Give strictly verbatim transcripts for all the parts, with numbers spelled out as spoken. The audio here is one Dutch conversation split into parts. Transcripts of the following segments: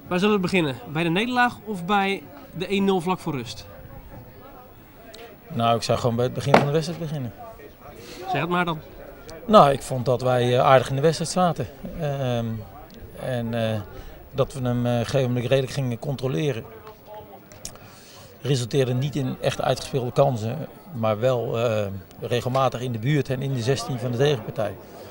Waar zullen we beginnen? Bij de nederlaag of bij de één nul vlak voor rust? Nou, ik zou gewoon bij het begin van de wedstrijd beginnen. Zeg het maar dan. Nou, ik vond dat wij aardig in de wedstrijd zaten. Uh, en uh, dat we hem uh, op een gegeven moment redelijk gingen controleren. Resulteerde niet in echt uitgespeelde kansen, maar wel uh, regelmatig in de buurt en in de zestien van de tegenpartij.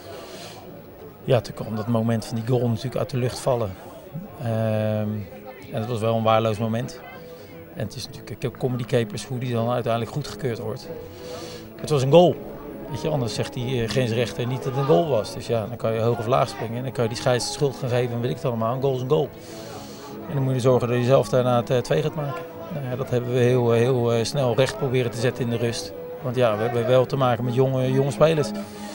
Ja, toen kwam dat moment van die goal natuurlijk uit de lucht vallen. Uh, en dat was wel een waardeloos moment. En het is natuurlijk comedy capers hoe die dan uiteindelijk goedgekeurd wordt. Het was een goal. Weet je, anders zegt die uh, grensrechter niet dat het een goal was. Dus ja, dan kan je hoog of laag springen en dan kan je die scheids de schuld gaan geven en weet ik het allemaal. Een goal is een goal. En dan moet je zorgen dat je zelf daarna het twee gaat maken. Nou ja, dat hebben we heel, heel uh, snel recht proberen te zetten in de rust. Want ja, we hebben wel te maken met jonge, jonge spelers.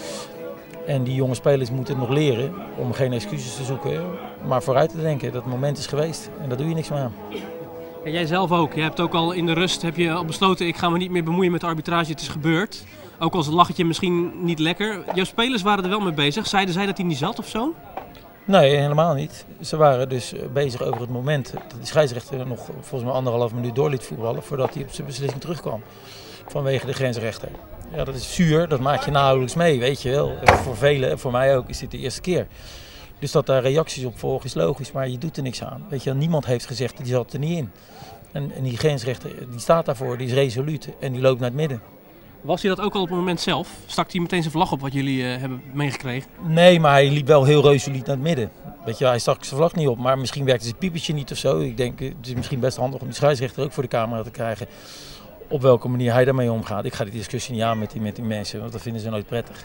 En die jonge spelers moeten nog leren om geen excuses te zoeken, maar vooruit te denken. Dat moment is geweest en daar doe je niks meer aan. En jij zelf ook. Je hebt ook al in de rust heb je al besloten, ik ga me niet meer bemoeien met de arbitrage, het is gebeurd. Ook al is het lachetje misschien niet lekker. Jouw spelers waren er wel mee bezig. Zeiden zij dat hij niet zat of zo? Nee, helemaal niet. Ze waren dus bezig over het moment dat de scheidsrechter nog volgens mij anderhalf minuut door liet voetballen voordat hij op zijn beslissing terugkwam. Vanwege de grensrechter. Ja, dat is zuur, dat maak je nauwelijks mee, weet je wel. Voor velen en voor mij ook is dit de eerste keer. Dus dat daar reacties op volgen is logisch, maar je doet er niks aan. Weet je, niemand heeft gezegd, die zat er niet in. En, en die grensrechter, die staat daarvoor, die is resoluut en die loopt naar het midden. Was hij dat ook al op het moment zelf? Stak hij meteen zijn vlag op wat jullie uh, hebben meegekregen? Nee, maar hij liep wel heel resoluut naar het midden. Weet je, hij stak zijn vlag niet op, maar misschien werkte zijn piepertje niet of zo. Ik denk, het is misschien best handig om die scheidsrechter ook voor de camera te krijgen. Op welke manier hij daarmee omgaat. Ik ga die discussie niet aan met die, met die mensen, want dat vinden ze nooit prettig.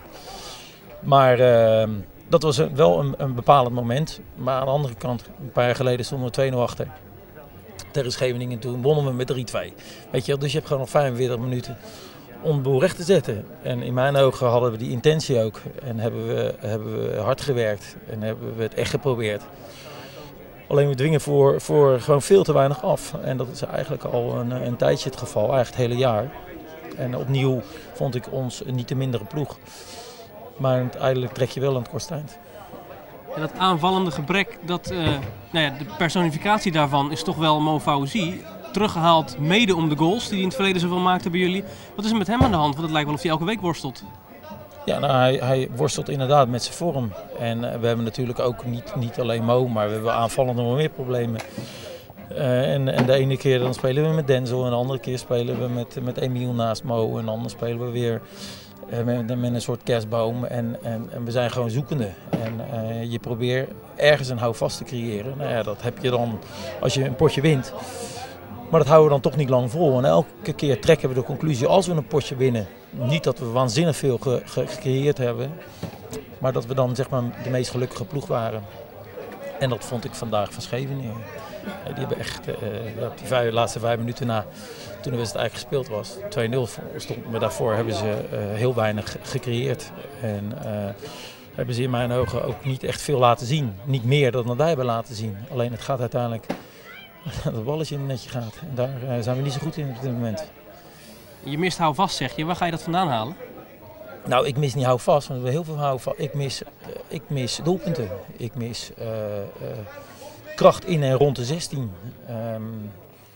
Maar uh, dat was een, wel een, een bepalend moment. Maar aan de andere kant, een paar jaar geleden stonden we twee nul achter. Tegen Scheveningen, toen wonnen we met drie twee. Weet je, dus je hebt gewoon nog vijfenveertig minuten om de boel recht te zetten. En in mijn ogen hadden we die intentie ook. En hebben we, hebben we hard gewerkt en hebben we het echt geprobeerd. Alleen we dwingen voor, voor gewoon veel te weinig af. En dat is eigenlijk al een, een tijdje het geval, eigenlijk het hele jaar. En opnieuw vond ik ons een niet te mindere ploeg. Maar uiteindelijk trek je wel aan het kortste eind. En dat aanvallende gebrek, dat, uh, nou ja, de personificatie daarvan is toch wel Mo Fawzi. Teruggehaald mede om de goals die hij in het verleden zoveel maakte bij jullie. Wat is er met hem aan de hand? Want het lijkt wel of hij elke week worstelt. Ja, nou, hij, hij worstelt inderdaad met zijn vorm. En uh, we hebben natuurlijk ook niet, niet alleen Mo, maar we hebben aanvallend nog wel meer problemen. Uh, en, en de ene keer dan spelen we met Denzel en de andere keer spelen we met, met Emiel naast Mo. En dan spelen we weer uh, met, met een soort kerstboom. En, en, en we zijn gewoon zoekende. En uh, je probeert ergens een houvast te creëren. Nou ja, dat heb je dan als je een potje wint. Maar dat houden we dan toch niet lang vol. En elke keer trekken we de conclusie, als we een potje winnen, niet dat we waanzinnig veel ge ge gecreëerd hebben, maar dat we dan zeg maar de meest gelukkige ploeg waren. En dat vond ik vandaag van Scheveningen. Die hebben echt, uh, die vijf, laatste vijf minuten na, toen de wedstrijd eigenlijk gespeeld was, twee nul stond, maar daarvoor hebben ze uh, heel weinig gecreëerd. En uh, hebben ze in mijn ogen ook niet echt veel laten zien. Niet meer dan wij hebben laten zien. Alleen het gaat uiteindelijk dat het balletje in het netje gaat. En daar uh, zijn we niet zo goed in op dit moment. Je mist houvast, zeg je. Waar ga je dat vandaan halen? Nou, ik mis niet houvast, want we heel veel houvast. Ik mis, uh, ik mis doelpunten. Ik mis uh, uh, kracht in en rond de zestien. Um,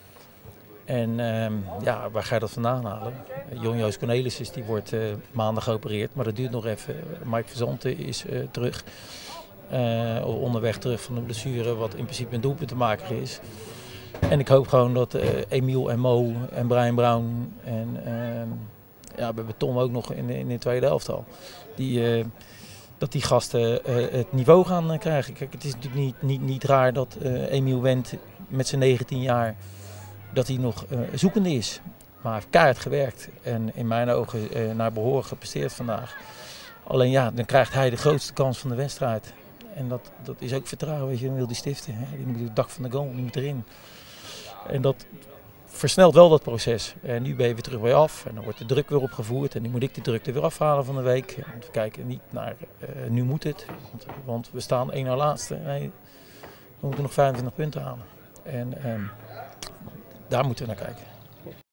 en um, ja, waar ga je dat vandaan halen? Uh, Jon-Joos Cornelissen die wordt uh, maandag geopereerd, maar dat duurt nog even. Mike Verzanten is uh, terug. Uh, onderweg terug van de blessure, wat in principe een doelpuntenmaker is. En ik hoop gewoon dat uh, Emiel en Mo en Brian Brown en uh, ja, we hebben Tom ook nog in de, in de tweede elftal. Die, uh, dat die gasten uh, het niveau gaan uh, krijgen. Kijk, het is natuurlijk niet, niet, niet raar dat uh, Emiel Wendt met zijn negentien jaar dat hij nog uh, zoekende is. Maar hij heeft keihard gewerkt en in mijn ogen uh, naar behoren gepresteerd vandaag. Alleen ja, dan krijgt hij de grootste kans van de wedstrijd. En dat, dat is ook vertrouwen, weet je, dan wil die stiften. Hè? Die moet het dak van de goal, die moet erin. En dat versnelt wel dat proces. En nu ben je weer terug bij af en dan wordt de druk weer opgevoerd. En nu moet ik de druk er weer afhalen van de week. Want we kijken niet naar, uh, nu moet het. Want, want we staan één na laatste. Nee, we moeten nog vijfentwintig punten halen. En um, daar moeten we naar kijken.